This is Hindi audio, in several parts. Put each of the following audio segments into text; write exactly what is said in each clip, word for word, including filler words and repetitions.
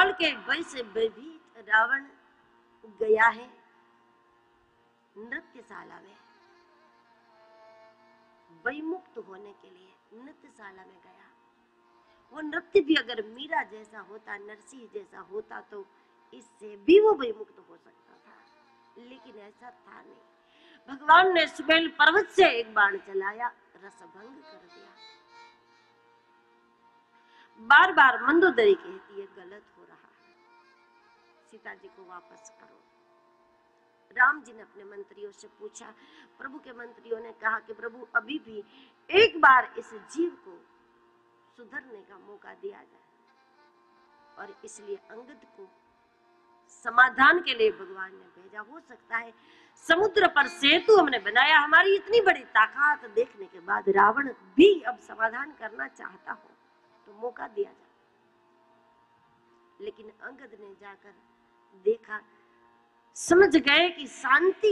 काल के भय से भयभीत रावण गया है नृत्यशाला में, भयमुक्त होने के लिए नृत्यशाला में गया। वो नृत्य भी अगर मीरा जैसा होता, नरसिंह जैसा होता, तो इससे भी वो भयमुक्त हो सकता था, लेकिन ऐसा था नहीं। भगवान ने सुमेल पर्वत से एक बाण चलाया, रसभंग कर दिया। बार बार मंदोदरी कहती है गलत हो रहा है, सीता जी को वापस करो। राम जी ने अपने मंत्रियों से पूछा, प्रभु के मंत्रियों ने कहा कि प्रभु अभी भी एक बार इस जीव को सुधरने का मौका दिया जाए, और इसलिए अंगद को समाधान के लिए भगवान ने भेजा। हो सकता है समुद्र पर सेतु हमने बनाया, हमारी इतनी बड़ी ताकत देखने के बाद रावण भी अब समाधान करना चाहता हो तो मौका दिया जाए, लेकिन अंगद ने जाकर देखा, समझ गए कि शांति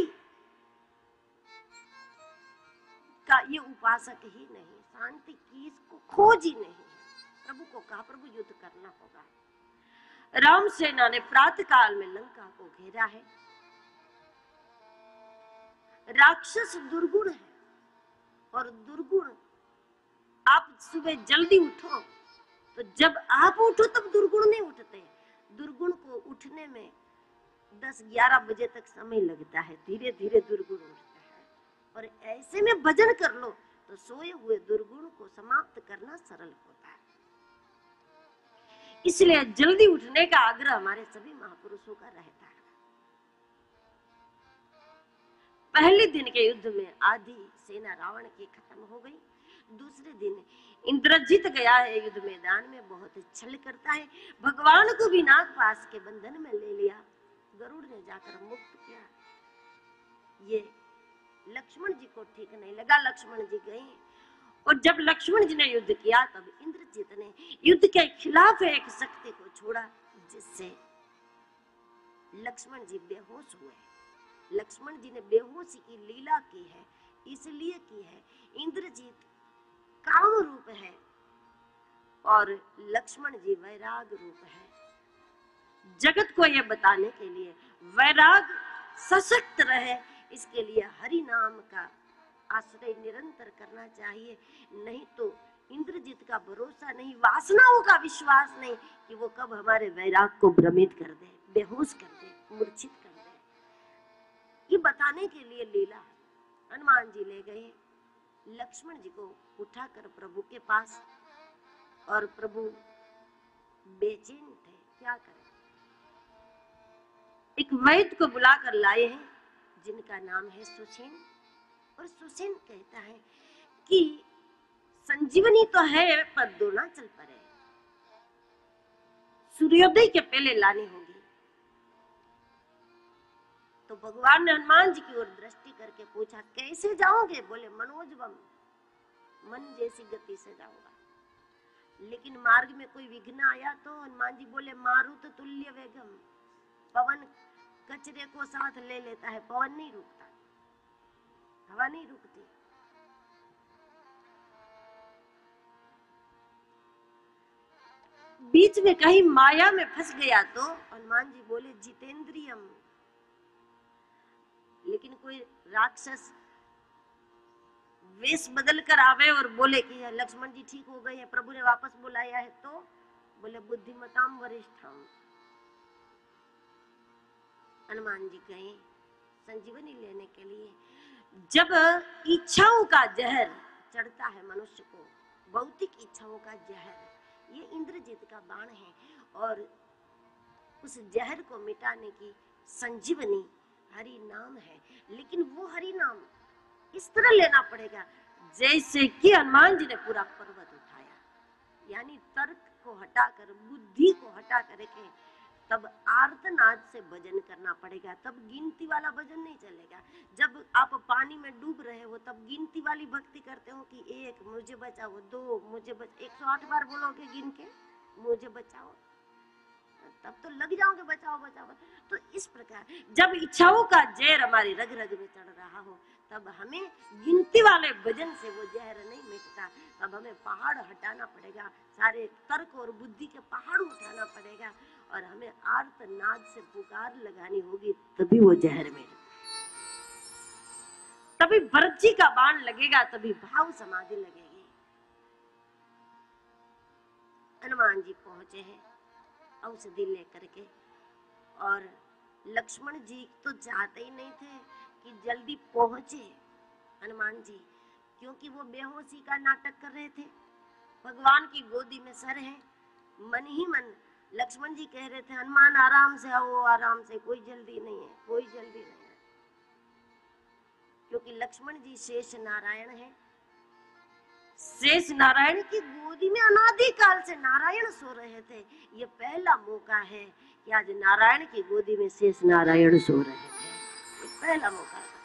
का ये उपासक ही नहीं, शांति की इसको खोज ही नहीं। प्रभु को कहा, प्रभु युद्ध करना होगा। राम सेना ने प्रातः काल में लंका को घेरा है। राक्षस दुर्गुण है, और दुर्गुण, आप सुबह जल्दी उठो तो जब आप उठो तब दुर्गुण नहीं उठते। दुर्गुण को उठने में दस ग्यारह बजे तक समय लगता है, धीरे धीरे दुर्गुण उठता है। और ऐसे में भजन कर लो तो सोए हुए दुर्गुण को समाप्त करना सरल होता है। इसलिए जल्दी उठने का आग्रह हमारे सभी महापुरुषों का रहता है। पहले दिन के युद्ध में आधी सेना रावण की खत्म हो गई। दूसरे दिन इंद्रजीत गया है युद्ध मैदान में, बहुत छल करता है, भगवान को भी नागपाश के बंधन में ले लिया। गरुड़ ने जाकर मुक्त किया। ये लक्ष्मण जी को ठीक नहीं लगा, लक्ष्मण जी गए, और जब लक्ष्मण जी ने युद्ध किया तब इंद्रजीत ने युद्ध के खिलाफ एक शक्ति को छोड़ा, जिससे लक्ष्मण जी बेहोश हुए। लक्ष्मण जी ने बेहोशी की लीला की है, इसलिए की है, इंद्रजीत काम रूप है और लक्ष्मण जी वैराग रूप है। जगत को यह बताने के लिए वैराग सशक्त रहे, इसके लिए हरि नाम का आश्रय निरंतर करना चाहिए। नहीं तो इंद्रजीत का भरोसा नहीं, वासनाओं का विश्वास नहीं कि वो कब हमारे वैराग को भ्रमित कर दे, बेहोश कर दे, मूर्छित कर दे। ये बताने के लिए लीला हनुमान जी ले गए लक्ष्मण जी को उठाकर प्रभु के पास, और प्रभु बेचैन थे, क्या करें। एक वैद्य को बुलाकर लाए हैं जिनका नाम है सुसेन, और सुसेन कहता है कि संजीवनी तो है पर दोना चल पड़े, सूर्योदय के पहले लानी होगी। तो भगवान ने हनुमान जी की ओर दृष्टि करके पूछा, कैसे जाओगे? बोले मनोजवम, मन जैसी गति से जाऊंगा। लेकिन मार्ग में कोई विघ्न आया तो हनुमान जी बोले मारुत तुल्य वेगम, पवन कचरे को साथ ले लेता है, पवन नहीं रुकता, हवा नहीं रुकती। बीच में कहीं माया में फंस गया तो हनुमान जी बोले जितेंद्रियम। लेकिन कोई राक्षस वेश बदल कर आवे और बोले कि लक्ष्मण जी ठीक हो गए हैं, प्रभु ने वापस बुलाया है, तो बोले बुद्धिमताम वरिष्ठम। हनुमान जी गए संजीवनी लेने के लिए। जब इच्छाओं का जहर चढ़ता है मनुष्य को, भौतिक इच्छाओं का जहर, ये इंद्रजीत का बाण है, और उस जहर को मिटाने की संजीवनी हरि नाम है। लेकिन वो हरि नाम इस तरह लेना पड़ेगा जैसे कि हनुमान जी ने पूरा पर्वत उठाया, यानी तर्क को हटाकर, बुद्धि को हटा कर रखे, तब आर्तनाद से भजन करना पड़ेगा। तब गिनती वाला भजन नहीं चलेगा। जब आप पानी में डूब रहे हो तब गिनती वाली भक्ति करते हो कि एक मुझे बचाओ, दो मुझे बचाओ, एक सौ आठ बार बोलोगे गिन के मुझे बचाओ, तब तो लग जाओगे बचाओ बचाओ। तो इस प्रकार जब इच्छाओं का जहर हमारी रग रग में चढ़ रहा हो, तब हमें गिनती वाले भजन से वो जहर नहीं मिटता। तब हमें पहाड़ हटाना पड़ेगा, सारे तर्क और बुद्धि के पहाड़ उठाना पड़ेगा, और आर्तनाद से पुकार लगानी होगी, तभी वो जहर में, तभी भरत जी का बाण लगेगा, तभी भाव समाधि लगेगी। हनुमान जी पहुंचे हैं औषधि लेकर के, और लक्ष्मण जी तो चाहते ही नहीं थे कि जल्दी पहुंचे हनुमान जी, क्योंकि वो बेहोशी का नाटक कर रहे थे। भगवान की गोदी में सर है, मन ही मन लक्ष्मण जी कह रहे थे हनुमान आराम से आओ, आराम से, कोई जल्दी नहीं है, कोई जल्दी नहीं है, क्योंकि लक्ष्मण जी शेष नारायण है। शेष नारायण की गोदी में अनादि काल से नारायण सो रहे थे। ये पहला मौका है कि आज नारायण की गोदी में शेष नारायण सो रहे थे, ये पहला मौका था।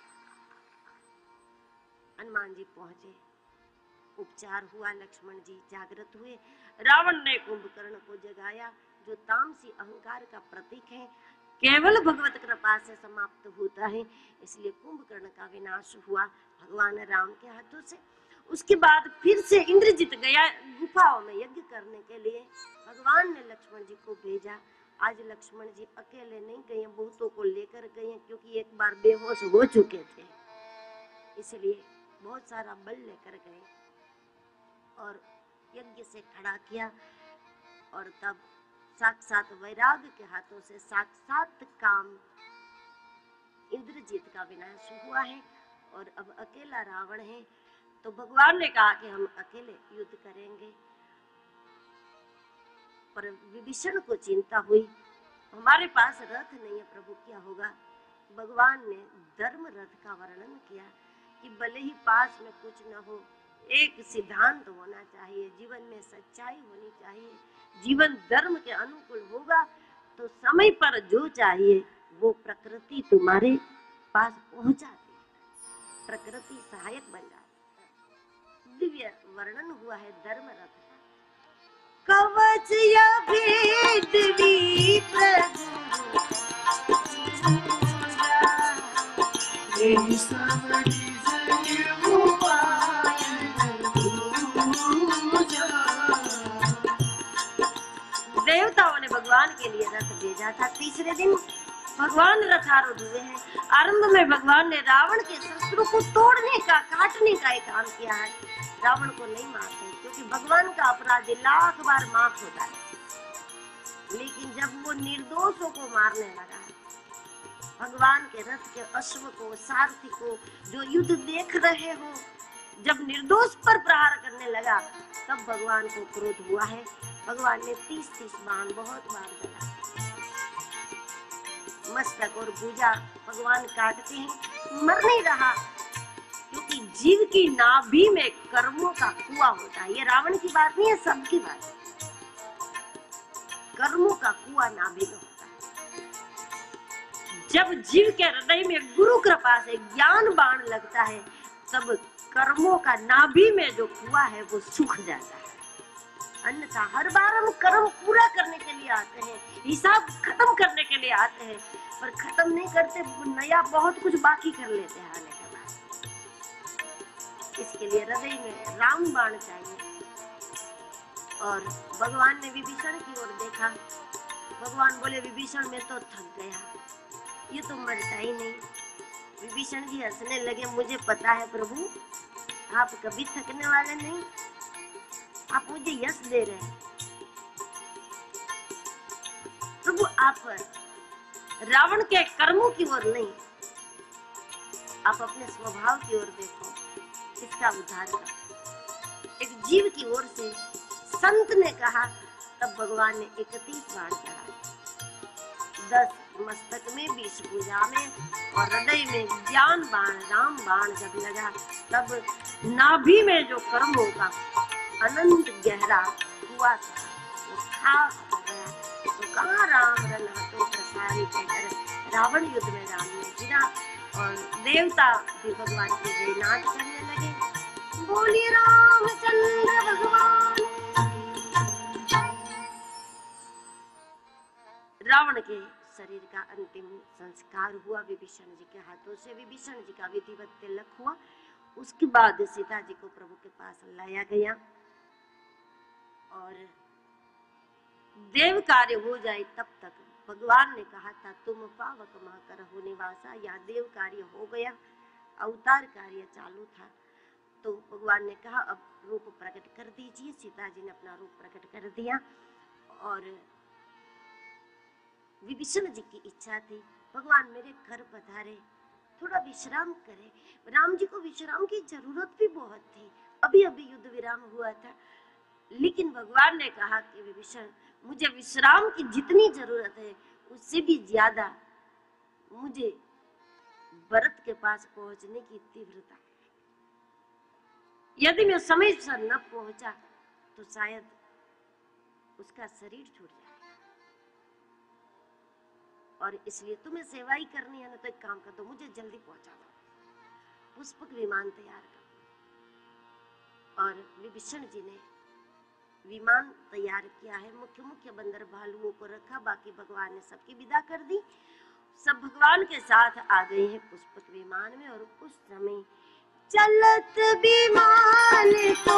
हनुमान जी पहुंचे, उपचार हुआ, लक्ष्मण जी जागृत हुए। रावण ने कुंभकर्ण को जगाया, जो तामसी अहंकार का प्रतीक है, केवल भगवत कृपा से समाप्त होता है, इसलिए कुंभकर्ण का विनाश हुआ भगवान राम के हाथों से। उसके बाद फिर से इंद्रजित गया गुफाओं में यज्ञ करने के लिए, भगवान ने लक्ष्मण जी को भेजा। आज लक्ष्मण जी अकेले नहीं गए, बहुतों को लेकर गए, क्योंकि एक बार बेहोश हो चुके थे, इसलिए बहुत सारा बल लेकर गए और यज्ञ से खड़ा किया। और तब साक्षात वैराग्य के हाथों से साक्षात काम इंद्रजीत का विनाश हुआ है, और अब अकेला रावण है। तो भगवान ने कहा कि हम अकेले युद्ध करेंगे, पर विभीषण को चिंता हुई, हमारे पास रथ नहीं है प्रभु, क्या होगा। भगवान ने धर्म रथ का वर्णन किया कि भले ही पास में कुछ न हो, एक सिद्धांत होना चाहिए, जीवन में सच्चाई होनी चाहिए, जीवन धर्म के अनुकूल होगा तो समय पर जो चाहिए वो प्रकृति तुम्हारे पास पहुंचाती है, प्रकृति सहायक बन जाती है। दिव्य वर्णन हुआ है धर्म रथ का। कवच या भेद भी प्रभु देवताओं ने भगवान के लिए रथ भेजा था। तीसरे दिन भगवान रथारूढ़ हुए हैं। आरंभ में भगवान ने रावण के शस्त्रों को तोड़ने का, काटने का एक काम किया है। रावण को नहीं मारते, क्योंकि भगवान का अपराध लाख बार माफ होता है, लेकिन जब वो निर्दोषों को मारने लगा, भगवान के रथ के अश्व को, सारथी को, जो युद्ध देख रहे हो, जब निर्दोष पर प्रहार करने लगा, तब भगवान को क्रोध हुआ है। भगवान ने तीस तीस बाण बहुत बार चला, मस्तक और भुजा भगवान काटते हैं, मर नहीं रहा, क्योंकि जीव की नाभि में कर्मों का कुआं होता है। ये रावण की बात नहीं है, सबकी बात है। कर्मों का कुआं नाभि में होता है। जब जीव के हृदय में गुरु कृपा से ज्ञान बाण लगता है, तब कर्मों का नाभि में जो कुआं है वो सूख जाता है। अन्यथा हर बार हम कर्म पूरा करने के लिए आते हैं, हिसाब खत्म करने के लिए आते हैं, पर खत्म नहीं करते, नया बहुत कुछ बाकी कर लेते हैं आने के बाद। इसके लिए हृदय में राम बाण चाहिए। और भगवान ने विभीषण की ओर देखा, भगवान बोले विभीषण मैं तो थक गया, ये तो मरता ही नहीं। विभीषण जी हंसने लगे, मुझे पता है प्रभु, आप कभी थकने वाले नहीं, आप मुझे यश दे रहे हैं। प्रभु आप रावण के कर्मों की ओर नहीं, आप अपने स्वभाव की ओर देखो, इसका उद्धार करो। एक जीव की ओर से संत ने कहा, तब भगवान ने इकतीस बाण चढ़ाए, दस मस्तक में, बीस भुजा में, और हृदय में ज्ञान बाण, राम बाण जब लगा, तब नाभि में जो कर्मों का अनंत गहरा कुआं था वो खाक हो गया। तो कहाँ राम रन तो प्रसारी कहकर रावण युद्ध में राम ने गिरा, और देवता भी भगवान की जयनाद करने लगे। बोलिए रामचंद्र भगवान। रावण के शरीर का अंतिम संस्कार हुआ विभीषण जी के हाथों से। विभीषण जी का विधिवत तिलक हुआ। उसके बाद सीता जी को प्रभु के पास लाया गया, और देव कार्य हो जाए तब तक। भगवान ने कहा था तुम पावक मां करहु निवासा, या देव कार्य हो गया, अवतार कार्य चालू था। तो भगवान ने कहा अब रूप प्रकट कर दीजिए। सीता जी ने अपना रूप प्रकट कर दिया और विभीषण जी की इच्छा थी भगवान मेरे घर पधारे, थोड़ा विश्राम करे। राम जी को विश्राम की जरूरत भी बहुत थी, अभी अभी युद्ध विराम हुआ था। लेकिन भगवान ने कहा कि विभीषण मुझे विश्राम की जितनी जरूरत है उससे भी ज्यादा मुझे भरत के पास पहुंचने की तीव्रता। यदि मैं समय से न पहुंचा तो शायद उसका शरीर छूट जाएगा, और इसलिए तुम्हें सेवा ही करनी है ना, तो एक काम कर दो, मुझे जल्दी पहुंचा दो। पुष्पक विमान तैयार कर। और विभीषण जी ने विमान तैयार किया है, मुख्य मुख्य बंदर भालुओं को रखा, बाकी भगवान ने सबकी विदा कर दी। सब भगवान के साथ आ गए हैं पुष्पक विमान में। और उस समय चलत विमान को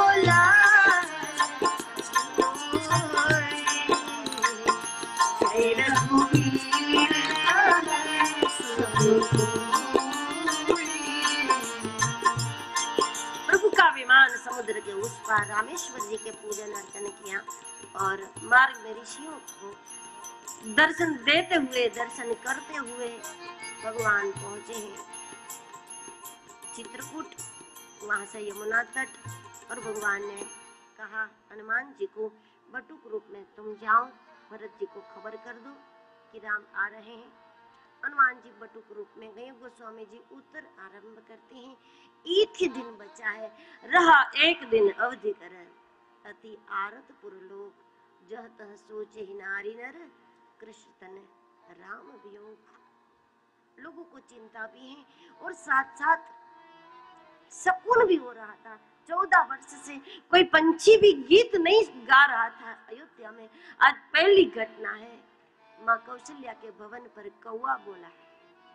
प्रभु का विमान समुद्र के उस पार रामेश्वर जी के पूजन अर्चन किया और मार्ग में ऋषियों को दर्शन देते हुए, दर्शन करते हुए भगवान पहुंचे हैं चित्रकूट, वहां से यमुना तट। और भगवान ने कहा हनुमान जी को बटुक रूप में तुम जाओ, भरत जी को खबर कर दो कि राम आ रहे हैं। हनुमान जी बटुक रूप में गए। गोस्वामी जी उत्तर आरंभ करते हैं, एक ही दिन बचा है, रहा एक दिन अवधि कर, अति आरत पुरलोक, जह तह सोचे ही नारी नर, कृष्ण तन राम वियोग। लोगों को चिंता भी है और साथ साथ सकून भी हो रहा था। चौदह वर्ष से कोई पंछी भी गीत नहीं गा रहा था अयोध्या में। आज पहली घटना है, माँ कौशल्या के भवन पर कौवा बोला है।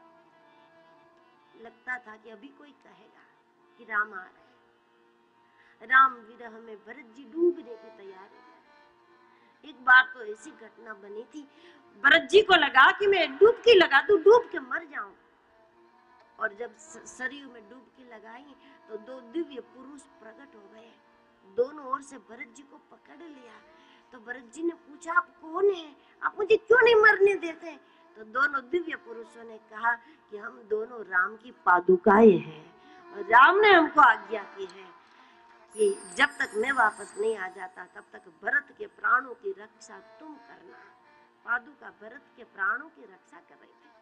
लगता था कि अभी कोई कहेगा कि राम आ रहे। राम विरह में भरत जी डूबने की तैयारी है। एक बार तो ऐसी घटना बनी थी, भरत जी को लगा कि मैं डुबकी लगा दूं, डूब के मर जाऊं। और जब सरयू में डुबकी लगाई तो दो दिव्य पुरुष प्रकट हो गए, दोनों ओर से भरत जी को पकड़ लिया। तो भरत जी ने पूछा आप कौन है, आप मुझे क्यों नहीं मरने देते? तो दोनों दिव्य पुरुषों ने कहा कि हम दोनों राम की पादुकाएं हैं और राम ने हमको आज्ञा की है कि जब तक मैं वापस नहीं आ जाता तब तक भरत के प्राणों की रक्षा तुम करना। पादुका भरत के प्राणों की रक्षा कर रही थी।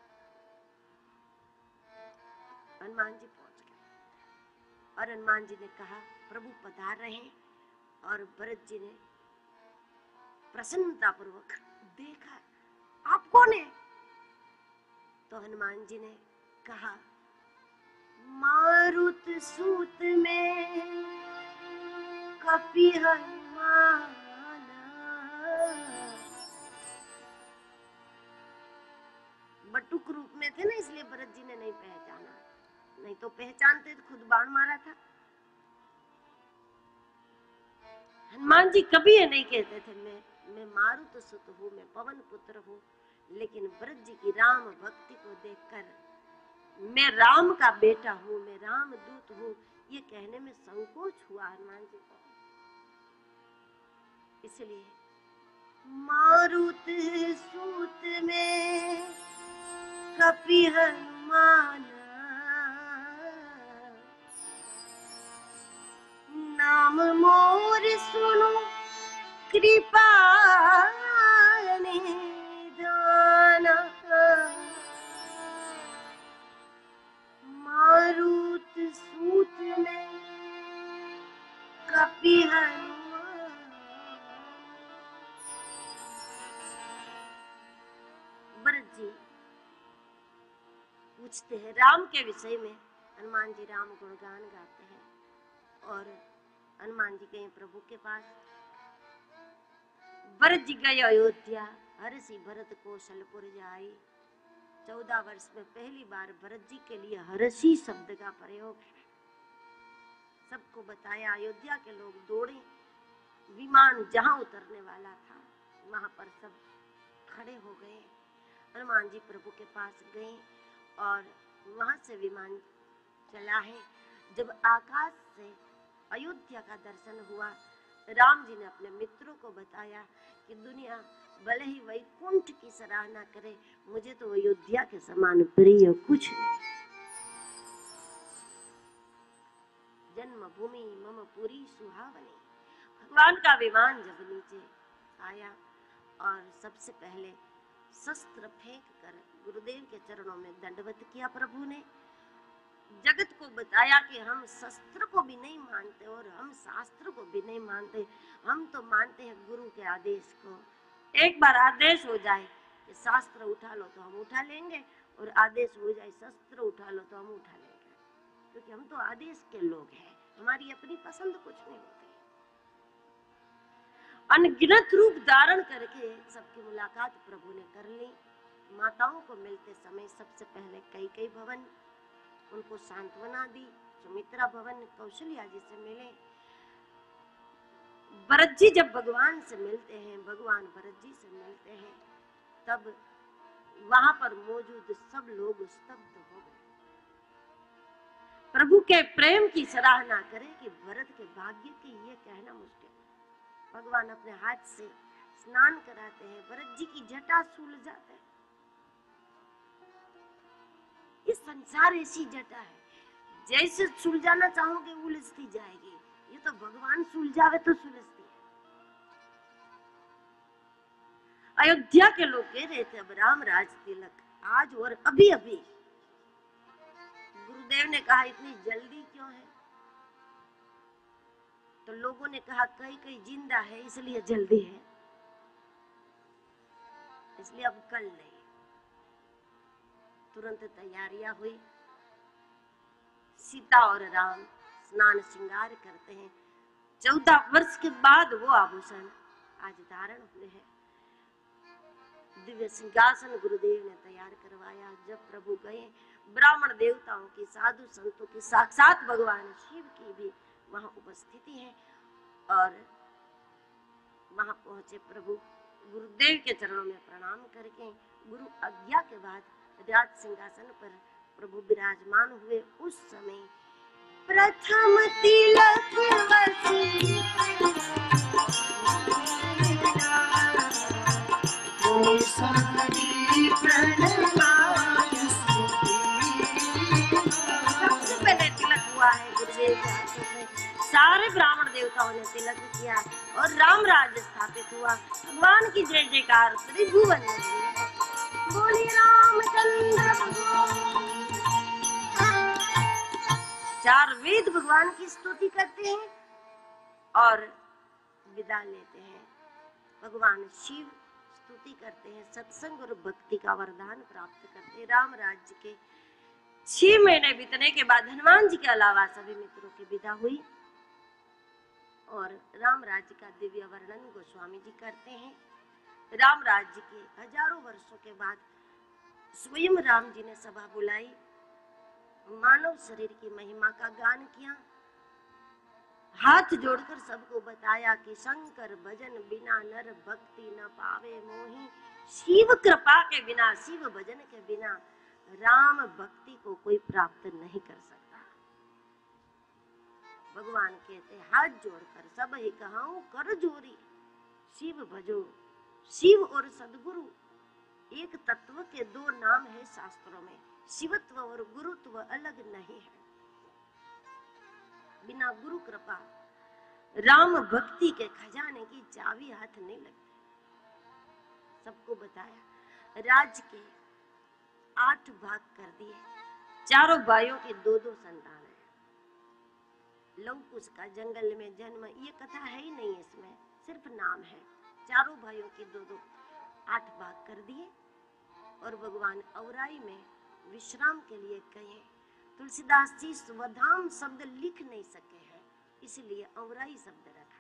हनुमान जी पहुंच गए और हनुमान जी ने कहा प्रभु पधार रहे हैं। और भरत जी ने प्रसन्नता पूर्वक देखा आप कौन है? तो हनुमान जी ने कहा मारुत सूत में कपि हनुमान। बटुक रूप में थे ना, इसलिए भरत जी ने नहीं पहचाना, नहीं तो पहचानते तो खुद बाण मारा था। हनुमान जी कभी ये नहीं कहते थे मैं मैं मारुत सुत हूँ, मैं पवन पुत्र हूँ। लेकिन भरत जी की राम भक्ति को देखकर मैं राम का बेटा हूँ, मैं राम दूत हूँ, ये कहने में संकोच हुआ हनुमान जी को। इसलिए मारुत सूत में कपि हनुमान, नाम मोर सुनो कृपा निधान। मारुत सूत में कपि हनुमान। भरत जी पूछते हैं राम के विषय में। हनुमान जी राम गुणगान गाते हैं और हनुमान जी गए प्रभु के पास। भरत जी गए अयोध्या, हरसी भरत कौशलपुर जाई। चौदह वर्ष में पहली बार भरत जी के लिए हरसी शब्द का प्रयोग है। सबको बताया, अयोध्या के लोग दौड़े। विमान जहां उतरने वाला था वहां पर सब खड़े हो गए। हनुमान जी प्रभु के पास गए और वहां से विमान चला है। जब आकाश से अयोध्या का दर्शन हुआ, राम जी ने अपने मित्रों को बताया कि दुनिया भले ही वैकुंठ की सराहना करे, मुझे तो अयोध्या के समान प्रिय कुछ नहीं। जन्मभूमि मम पुरी सुहावनी। भगवान का विमान जब नीचे आया और सबसे पहले शस्त्र फेंक कर गुरुदेव के चरणों में दंडवत किया। प्रभु ने जगत को बताया कि हम शस्त्र को भी नहीं मानते और हम शास्त्र को भी नहीं मानते, हम तो मानते हैं गुरु के आदेश को। एक बार आदेश हो जाए कि शास्त्र उठा लो तो हम उठा लेंगे, और आदेश हो जाए शस्त्र उठा लो तो हम उठा लेंगे, क्योंकि हम तो आदेश के लोग हैं, हमारी अपनी पसंद कुछ नहीं होती। अनगिनत रूप धारण करके सबकी मुलाकात प्रभु ने कर ली। माताओं को मिलते समय सबसे पहले कई कई भवन, उनको सांत्वना दी। सुमित्रा भवन कौशल्या जी से मिले। भरत जी जब भगवान से मिलते हैं, भगवान भरत जी से मिलते हैं, तब वहां पर मौजूद सब लोग स्तब्ध हो गए। प्रभु के प्रेम की सराहना करें कि भरत के भाग्य की ये कहना मुश्किल। भगवान अपने हाथ से स्नान कराते हैं, भरत जी की जटा सुलझाते हैं। ये संसार ऐसी जटा है, जैसे सुलझाना चाहोगे उलझती जाएगी, ये तो भगवान सुलझावे तो सुलझती है। अयोध्या के लोग कह रहे थे अब राम राज तिलक आज और अभी अभी। गुरुदेव ने कहा इतनी जल्दी क्यों है? तो लोगों ने कहा कई कई जिंदा है इसलिए जल्दी है, इसलिए अब कल नहीं। तुरंत तैयारियां हुई। सीता और राम स्नान श्रृंगार करते हैं। चौदह वर्ष के बाद वो आभूषण आज धारण हुए हैं। दिव्य सिंहासन गुरुदेव ने तैयार करवाया। जब प्रभु गए, ब्राह्मण देवताओं की, साधु संतों की, साक्षात भगवान शिव की भी वहां उपस्थिति है। और वहां पहुंचे प्रभु, गुरुदेव के चरणों में प्रणाम करके गुरु आज्ञा के बाद राज सिंहासन पर प्रभु विराजमान हुए। उस समय प्रथम तिलक वसी सबसे पहले तिलक हुआ है गुरुदेव के हाथों से। सारे ब्राह्मण देवताओं ने तिलक किया और राम राज्य स्थापित हुआ। भगवान की जय जयकार त्रिभुवन में बोली रामचंद्र भगवान। चार वेद भगवान की स्तुति करते हैं और विदा लेते हैं। भगवान शिव स्तुति करते हैं, सत्संग और भक्ति का वरदान प्राप्त करते हैं। राम राज्य के छह महीने बीतने के बाद हनुमान जी के अलावा सभी मित्रों की विदा हुई और राम राज्य का दिव्य वर्णन गोस्वामी जी करते हैं। राम राज्य के हजारों वर्षों के बाद स्वयं राम जी ने सभा बुलाई, मानव शरीर की महिमा का गान किया, हाथ जोड़कर सबको बताया कि शंकर भजन बिना नर भक्ति न पावे मोही। शिव कृपा के बिना, शिव भजन के बिना राम भक्ति को कोई प्राप्त नहीं कर सकता। भगवान कहते हाथ जोड़कर सब ही कहाऊं कर जोरी, शिव भजो। शिव और सदगुरु एक तत्व के दो नाम है शास्त्रों में। शिवत्व और गुरुत्व अलग नहीं है। बिना गुरु कृपा राम भक्ति के खजाने की चाबी हाथ नहीं लगती। सबको बताया। राज के आठ भाग कर दिए। चारों भाइयों की दो दो संतान है। लवकुश का जंगल में जन्म, ये कथा है ही नहीं, इसमें सिर्फ नाम है। चारों भाइयों की दो दो आठ भाग कर दिए और भगवान औराई में विश्राम के लिए गए। तुलसीदास जी स्वधाम शब्द लिख नहीं सके हैं, इसलिए औराई शब्द रखा।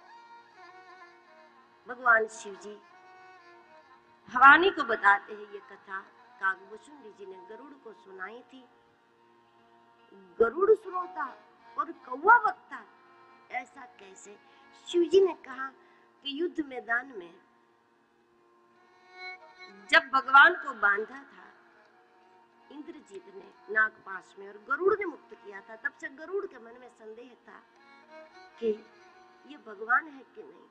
भगवान शिव जी भवानी को बताते हैं ये कथा कागभूषुंडी जी ने गरुड़ को सुनाई थी। गरुड़ श्रोता और कौवा वक्ता, ऐसा कैसे? शिव जी ने कहा कि युद्ध मैदान में जब भगवान को बांधा था इंद्रजीत ने नागपाश में और गरुड़ ने मुक्त किया था, तब से गरुड़ के मन में संदेह था कि ये भगवान है कि नहीं।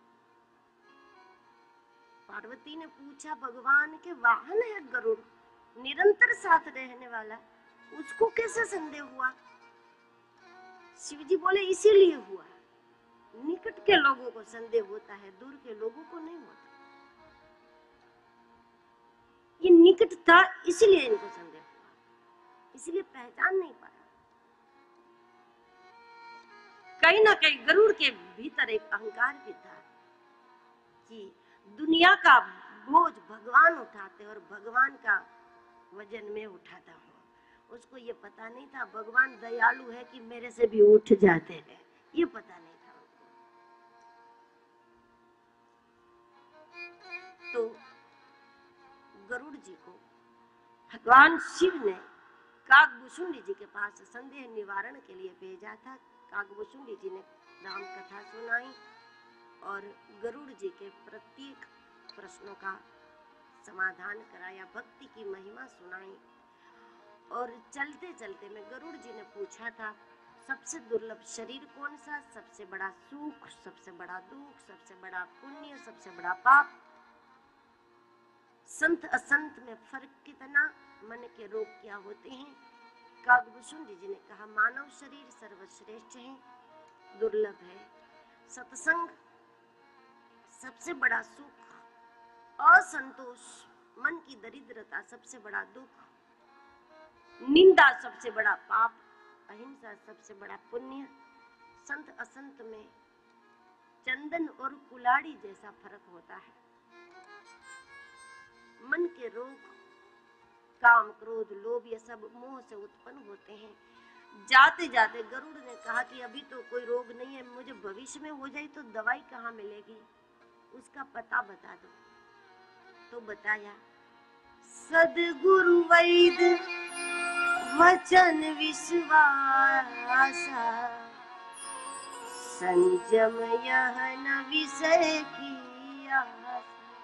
पार्वती ने पूछा, भगवान के वाहन है गरुड़, निरंतर साथ रहने वाला, उसको कैसे संदेह हुआ? शिवजी बोले, इसीलिए हुआ, निकट के लोगों को संदेह होता है, दूर के लोगों को नहीं होता। ये निकट था इसलिए इनको संदेह हुआ, इसलिए पहचान नहीं पाया। कहीं ना कहीं गरुड़ के भीतर एक अहंकार भी था कि दुनिया का बोझ भगवान उठाते और भगवान का वजन में उठाता हूँ। उसको ये पता नहीं था भगवान दयालु है कि मेरे से भी उठ जाते हैं, ये पता नहीं था उनको। तो गरुड़ जी को भगवान शिव ने काकभूषुंडी जी के पास संदेह निवारण के लिए भेजा था। काकभूषुंडी जी ने राम कथा सुनाई और गरुड़ जी के प्रत्येक प्रश्नों का समाधान कराया, भक्ति की महिमा सुनाई। और चलते चलते में गरुड़ जी ने पूछा था, सबसे दुर्लभ शरीर कौन सा, सबसे बड़ा सुख, सबसे बड़ा दुख, सबसे बड़ा पुण्य, सबसे बड़ा पाप, संत असंत में फर्क कितना, मन के रोग क्या होते हैं? काकभूषुंडी जी ने कहा, मानव शरीर सर्वश्रेष्ठ है, दुर्लभ है। सत्संग सबसे बड़ा सुख, असंतोष मन की दरिद्रता सबसे बड़ा दुख, निंदा सबसे बड़ा पाप, अहिंसा सबसे बड़ा पुण्य, संत असंत में चंदन और कुलाड़ी जैसा फर्क होता है। मन के रोग, काम, क्रोध, लोभ, ये सब मोह से उत्पन्न होते हैं। जाते जाते गरुड़ ने कहा कि अभी तो कोई रोग नहीं है, मुझे भविष्य में हो जाए तो दवाई कहाँ मिलेगी, उसका पता बता दो। तो बताया, सद्गुरु वैद्य वचन विश्वासा, संयम यह न विषय की आशा।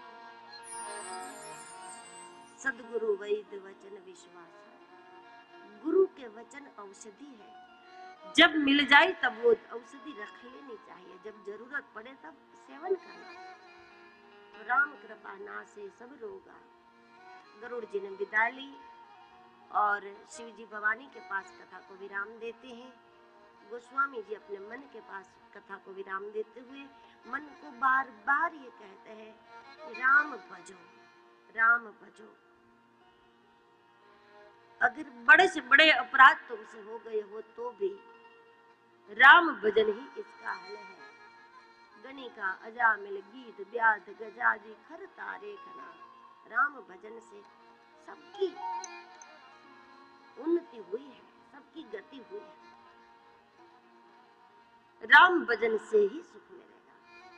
सद्गुरु वैद्य वचन विश्वासा, गुरु के वचन औषधि है, जब मिल जाए तब वो औषधि रख लेनी चाहिए, जब जरूरत पड़े तब सेवन करना। तो राम कृपा नासे सब रोगा। गरुड़ जी ने विदा ली और शिव जी भवानी के पास कथा को विराम देते हैं। गोस्वामी जी अपने मन के पास कथा को विराम देते हुए मन को बार बार ये कहते हैं, राम भजो, राम भजो। अगर बड़े से बड़े अपराध तुमसे हो गए हो तो भी राम भजन ही इसका हल है। गणिका अजामिल गीत व्याध गजाजी खर तारे खना। राम भजन से सबकी उन्नति हुई है, सबकी गति हुई है। राम भजन से ही सुख मिलेगा।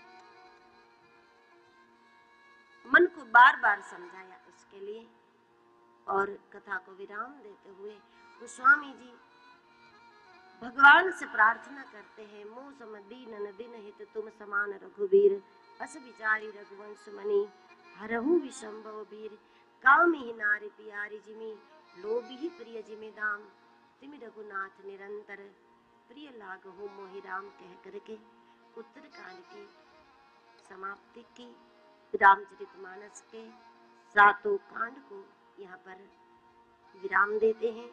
मन को बार बार समझाया इसके लिए और कथा को विराम देते हुए गोस्वामी जी भगवान से प्रार्थना करते हैं, मोह सम दीन दिन हित तुम समान रघुवीर, अस विचारी रघुवंश मणि हरहु विशंभव वीर, काम ही नारी प्यारी जिमी लोभी ही प्रिय जिमी दाम, तिमि रघुनाथ निरंतर प्रिय लाग हो मोहि राम। कह करके उत्तरकांड की समाप्ति की। रामचरितमानस के सातों कांड को यहाँ पर विराम देते हैं।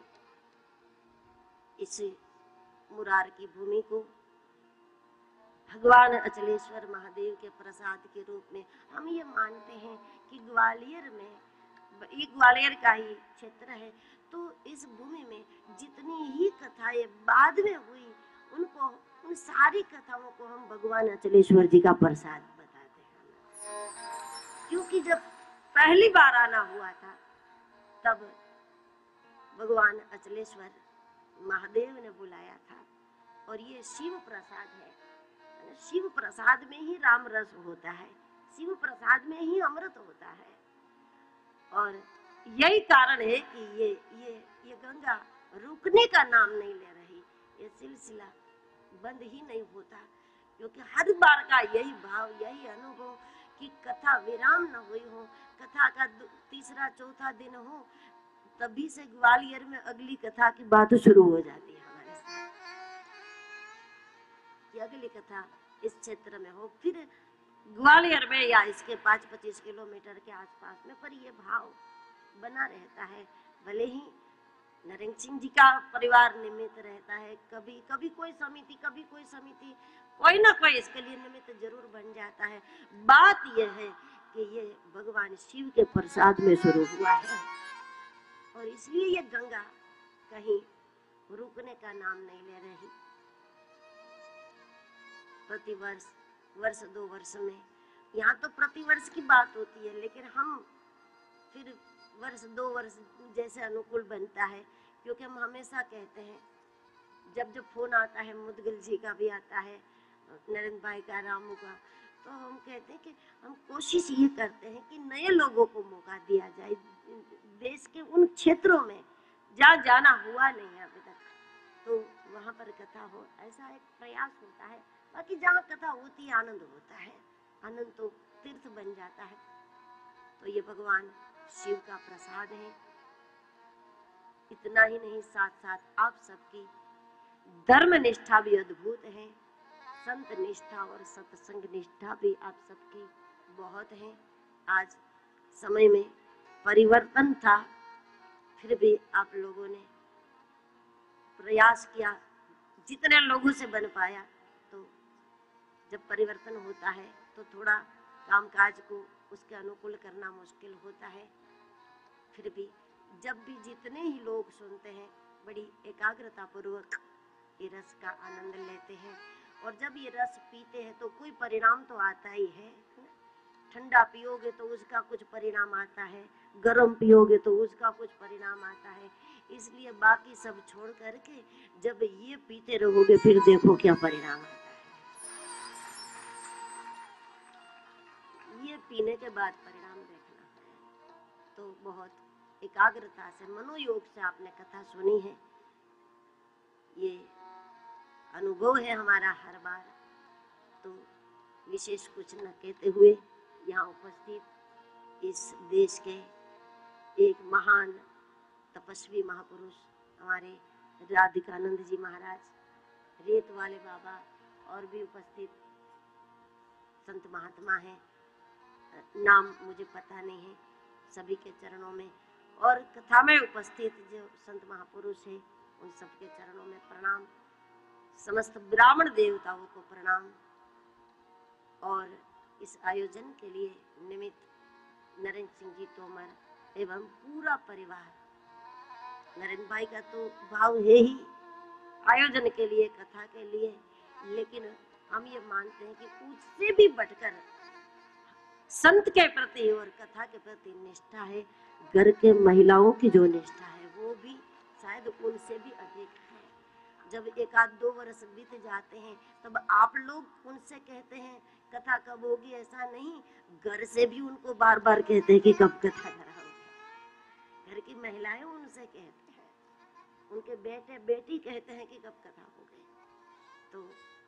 इस मुरार की भूमि को भगवान अचलेश्वर महादेव के प्रसाद के रूप में हम ये मानते हैं कि ग्वालियर में, ये ग्वालियर का ही क्षेत्र है, तो इस भूमि में जितनी ही कथाएं बाद में हुई उनको, उन सारी कथाओं को हम भगवान अचलेश्वर जी का प्रसाद बताते हैं। क्योंकि जब पहली बार आना हुआ था तब भगवान अचलेश्वर महादेव ने बुलाया था और ये शिव प्रसाद है। शिव प्रसाद में ही राम रस होता है, शिव प्रसाद में ही अमृत होता है। और यही कारण है कि ये ये ये गंगा रुकने का नाम नहीं ले रही, ये सिलसिला बंद ही नहीं होता, क्योंकि हर बार का यही भाव, यही अनुभव कि कथा विराम न हुई हो, कथा कथा का तीसरा चौथा दिन हो, तभी से ग्वालियर में अगली कथा की बात शुरू हो जाती है हमारे साथ कि अगली कथा इस क्षेत्र में हो, फिर ग्वालियर में या इसके पाँच पच्चीस किलोमीटर के आसपास में, पर ये भाव बना रहता है। भले ही नरेंद्र सिंह जी का परिवार निमित्त रहता है, कभी कभी कोई समिति कभी कोई समिति कोई ना कोई इसके लिए निमित्त जरूर बन जाता है। बात यह है कि ये भगवान शिव के प्रसाद में शुरू हुआ है और इसलिए ये गंगा कहीं रुकने का नाम नहीं ले रही। प्रतिवर्ष वर्ष दो वर्ष में, यहाँ तो प्रतिवर्ष की बात होती है, लेकिन हम फिर वर्ष दो वर्ष जैसे अनुकूल बनता है, क्योंकि हम हमेशा कहते हैं, जब जब फोन आता है, मुदगिल जी का भी आता है, नरेंद्र भाई का, रामू का, तो हम कहते हैं कि हम कोशिश ये करते हैं कि नए लोगों को मौका दिया जाए देश के उन क्षेत्रों में जहाँ जाना हुआ नहीं है अभी तक, तो वहाँ पर कथा हो, ऐसा एक प्रयास होता है। बाकी जहाँ कथा होती है आनंद होता है, आनंद तो तीर्थ बन जाता है। तो ये भगवान शिव का प्रसाद है। इतना ही नहीं, साथ साथ आप सबकी धर्म निष्ठा भी अद्भुत है, संत निष्ठा और सत्संग निष्ठा भी आप सबकी बहुत है। आज समय में परिवर्तन था, फिर भी आप लोगों ने प्रयास किया, जितने लोगों से बन पाया। तो जब परिवर्तन होता है तो थोड़ा कामकाज को उसके अनुकूल करना मुश्किल होता है, फिर भी जब भी जितने ही लोग सुनते हैं, बड़ी एकाग्रता पूर्वक ये रस का आनंद लेते हैं। और जब ये रस पीते हैं तो कोई परिणाम तो आता ही है। ठंडा पियोगे तो उसका कुछ परिणाम आता है, गर्म पियोगे तो उसका कुछ परिणाम आता है। इसलिए बाकी सब छोड़ करके जब ये पीते रहोगे, फिर देखो क्या परिणाम आता है। ये पीने के बाद परिणाम देखना है। तो बहुत एकाग्रता से, मनोयोग से आपने कथा सुनी है। ये अनुभव है हमारा हर बार। तो विशेष कुछ न कहते हुए यहाँ उपस्थित इस देश के एक महान तपस्वी महापुरुष हमारे राधिकानंद जी महाराज, रेत वाले बाबा, और भी उपस्थित संत महात्मा हैं, नाम मुझे पता नहीं है, सभी के चरणों में, और कथा में उपस्थित जो संत महापुरुष है उन सबके चरणों में प्रणाम। समस्त ब्राह्मण देवताओं को प्रणाम। और इस आयोजन के लिए निमित्त नरेंद्र सिंह जी तोमर एवं पूरा परिवार, नरेंद्र भाई का तो भाव है ही आयोजन के लिए, कथा के लिए, लेकिन हम ये मानते हैं कि उससे भी बढ़कर संत के प्रति और कथा के प्रति निष्ठा है। घर के महिलाओं की जो निष्ठा है वो भी शायद उनसे भी अधिक है। जब एक आध दो वर्ष बीत जाते हैं तब आप लोग उनसे कहते हैं कथा कब होगी, ऐसा नहीं, घर से भी उनको बार बार कहते हैं कि कब कथा कराओगे। घर की महिलाएं उनसे कहते हैं, उनके बेटे बेटी कहते हैं कि कब कथा होगी। तो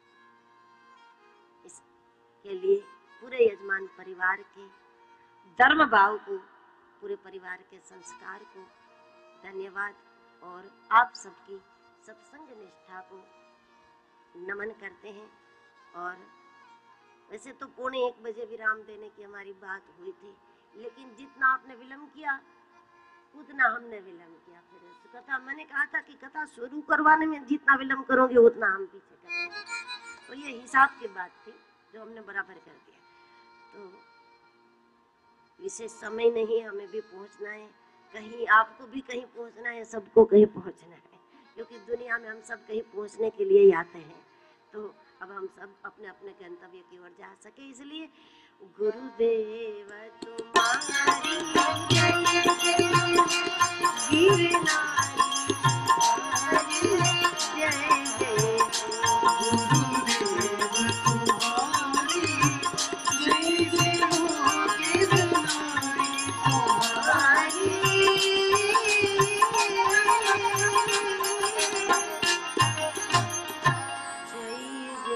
इसके लिए पूरे यजमान परिवार के धर्म भाव को, पूरे परिवार के संस्कार को धन्यवाद, और आप सबकी सत्संग निष्ठा को नमन करते हैं। और वैसे तो पौने एक बजे विराम देने की हमारी बात हुई थी, लेकिन जितना आपने विलम्ब किया उतना हमने विलम्ब किया। फिर इस कथा मैंने कहा था कि कथा शुरू करवाने में जितना विलम्ब करोगे उतना हम पीछे करेंगे, तो ये हिसाब की बात थी जो हमने बराबर कर दिया। तो विशेष समय नहीं, हमें भी पहुंचना है, कहीं आपको भी कहीं पहुंचना है, सबको कहीं पहुंचना है, क्योंकि दुनिया में हम सब कहीं पहुंचने के लिए ही आते हैं। तो अब हम सब अपने अपने गंतव्य की ओर जा सके, इसलिए गुरुदेव तुम्हारी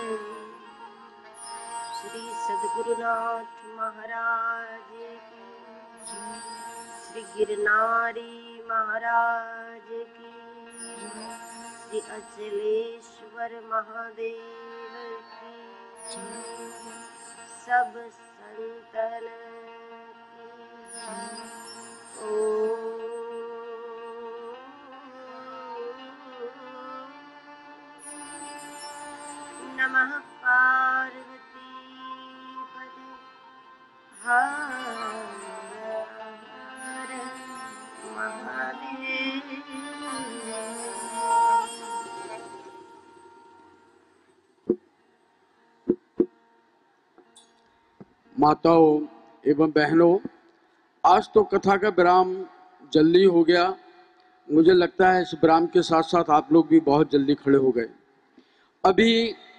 गुरुनाथ महाराज की श्री गिरनारी महाराज की, श्री अचलेश्वर महादेव की, सब संतन की। ओम नमः पार्वती पदे हर महादेव। माताओं एवं बहनों, आज तो कथा का विराम जल्दी हो गया। मुझे लगता है इस विराम के साथ साथ आप लोग भी बहुत जल्दी खड़े हो गए। अभी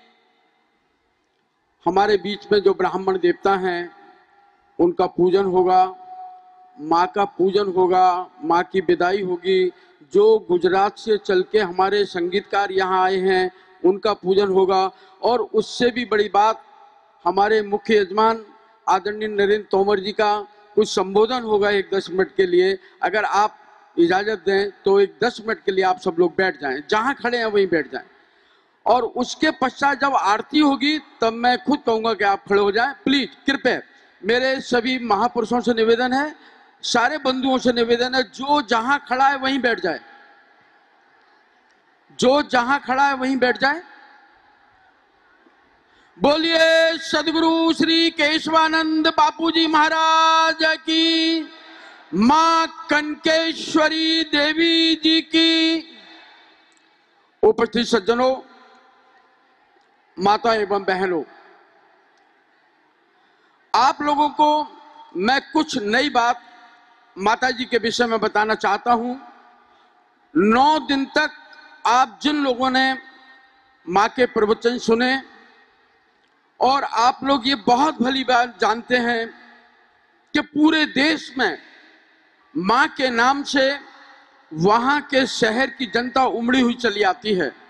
हमारे बीच में जो ब्राह्मण देवता हैं उनका पूजन होगा, माँ का पूजन होगा, माँ की विदाई होगी। जो गुजरात से चल के हमारे संगीतकार यहाँ आए हैं उनका पूजन होगा। और उससे भी बड़ी बात, हमारे मुख्य यजमान आदरणीय नरेंद्र तोमर जी का कुछ संबोधन होगा एक दस मिनट के लिए। अगर आप इजाजत दें तो एक दस मिनट के लिए आप सब लोग बैठ जाएं, जहां खड़े हैं वहीं बैठ जाएं। और उसके पश्चात जब आरती होगी तब मैं खुद कहूंगा कि आप खड़े हो जाएं। प्लीज कृपया मेरे सभी महापुरुषों से निवेदन है, सारे बंधुओं से निवेदन है, जो जहां खड़ा है वहीं बैठ जाए, जो जहां खड़ा है वहीं बैठ जाए। बोलिए सदगुरु श्री केशवानंद बापूजी महाराज की, मां कनकेश्वरी देवी जी की। उपस्थित सज्जनों, माता एवं बहनों, आप लोगों को मैं कुछ नई बात माता जी के विषय में बताना चाहता हूं। नौ दिन तक आप जिन लोगों ने मां के प्रवचन सुने, और आप लोग ये बहुत भली बात जानते हैं कि पूरे देश में मां के नाम से वहां के शहर की जनता उमड़ी हुई चली आती है।